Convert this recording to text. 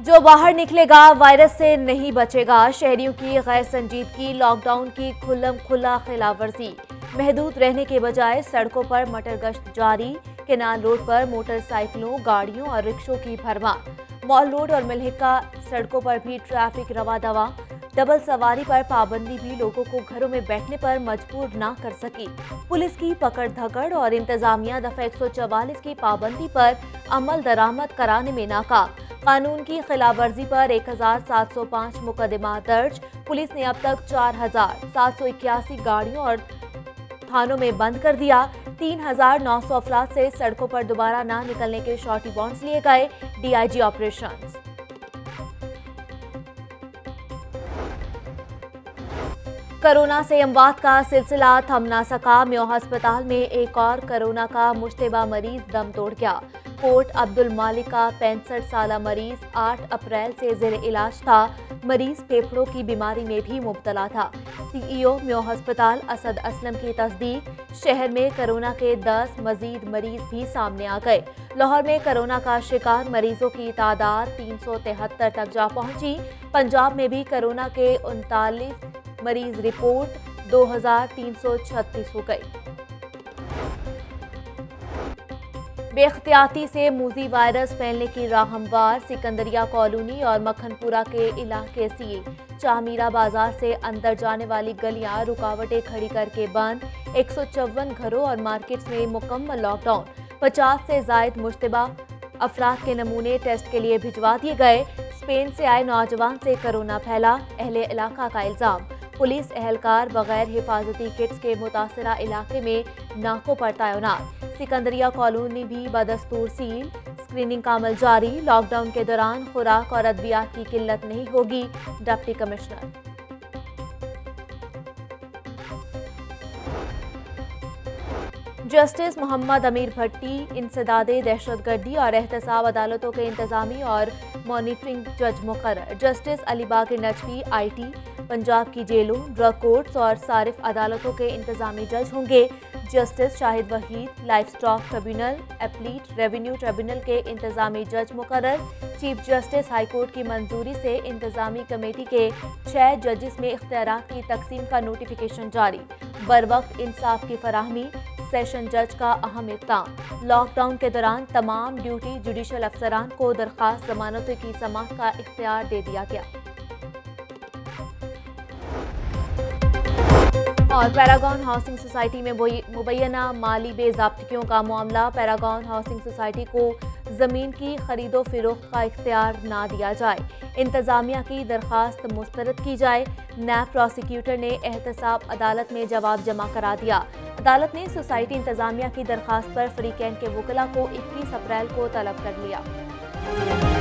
जो बाहर निकलेगा वायरस से नहीं बचेगा। शहरियों की गैर संजीदगी, लॉकडाउन की खुल्लम खुल्ला खिलाफवर्जी। महदूद रहने के बजाय सड़कों पर मटर गश्त जारी। केनाल रोड पर मोटरसाइकिलों, गाड़ियों और रिक्शों की भरमार। मॉल रोड और मिल्हिका सड़कों पर भी ट्रैफिक रवा दवा। डबल सवारी पर पाबंदी भी लोगों को घरों में बैठने पर मजबूर ना कर सकी। पुलिस की पकड़ धकड़ और इंतजामिया दफा 144 की पाबंदी पर अमल दरामद कराने में नाकाम। कानून की खिलाफवर्जी पर 1705 मुकदमा दर्ज। पुलिस ने अब तक 4781 गाड़ियों और थानों में बंद कर दिया। 3900 अफराद से सड़कों पर दोबारा ना निकलने के शॉर्टी बॉन्ड्स लिए गए। DIG operations. कोरोना से अमवात का सिलसिला थम ना सका। म्यो अस्पताल में एक और कोरोना का मुश्तबा मरीज दम तोड़ गया। कोट अब्दुल मालिक का 65 साला मरीज 8 अप्रैल से जेर इलाज था। मरीज फेफड़ों की बीमारी में भी मुब्तला था। सीईओ म्यो अस्पताल असद असलम की तस्दीक। शहर में कोरोना के 10 मजीद मरीज भी सामने आ गए। लाहौर में कोरोना का शिकार मरीजों की तादाद 373 तक जा पहुंची। पंजाब में भी कोरोना के 39 मरीज रिपोर्ट 2336 हो गई। बेख्तियाती से मूजी वायरस फैलने की राह हमवार। सिकंदरिया कॉलोनी और मक्खनपुरा के इलाके सील। चामीरा बाजार से अंदर जाने वाली गलियां रुकावटें खड़ी करके बंद। 154 घरों और मार्केट्स में मुकम्मल लॉकडाउन। 50 से जायद मुश्तबा अफराद के नमूने टेस्ट के लिए भिजवा दिए गए। स्पेन से आए नौजवान से कोरोना फैला, अहले इलाका का इल्जाम। पुलिस एहलकार बगैर हिफाजती किट्स के मुतासरा इलाके में नाकों पर तैनात। सिकंदरिया कॉलोनी भी बदस्तूर सील। स्क्रीनिंग का अमल जारी। लॉकडाउन के दौरान खुराक और अद्वियात की किल्लत नहीं होगी। Deputy commissioner. जस्टिस मोहम्मद अमीर भट्टी इंसदादे दहशतगर्दी और एहतसाब अदालतों के इंतजामी और मॉनिटरिंग जज मुकर्रर। जस्टिस अलीबाग नजफी आईटी, पंजाब की जेलों, ड्रग कोर्ट्स और सारिफ अदालतों के इंतजामी जज होंगे। Justice Shahid Waheed life stock tribunal, appellate revenue tribunal के इंतजामी जज मुकर्रर। चीफ जस्टिस हाईकोर्ट की मंजूरी से इंतजामी कमेटी के 6 जजेस में इख्तियारात की तकसीम का नोटिफिकेशन जारी। बरवक्त इंसाफ की फराहमी। सेशन जज का अहम इक़दाम। लॉकडाउन के दौरान तमाम ड्यूटी जुडिशल अफसरान को दरखास्त जमानतों की समाअत का इख्तियार दे दिया गया। और पैरागॉन हाउसिंग सोसाइटी में मुबैना माली बेज़ाब्तियों का मामला। पैरागॉन हाउसिंग सोसाइटी को ज़मीन की खरीदो फरोख्त का इख्तियार ना दिया जाए। इंतज़ामिया की दरखास्त मुस्तरद की जाए। नैब प्रोसिक्यूटर ने एहतसाब अदालत में जवाब जमा करा दिया। अदालत ने सोसाइटी इंतज़ामिया की दरखास्त पर फ्रीकैन के वकला को 21 अप्रैल को तलब कर लिया।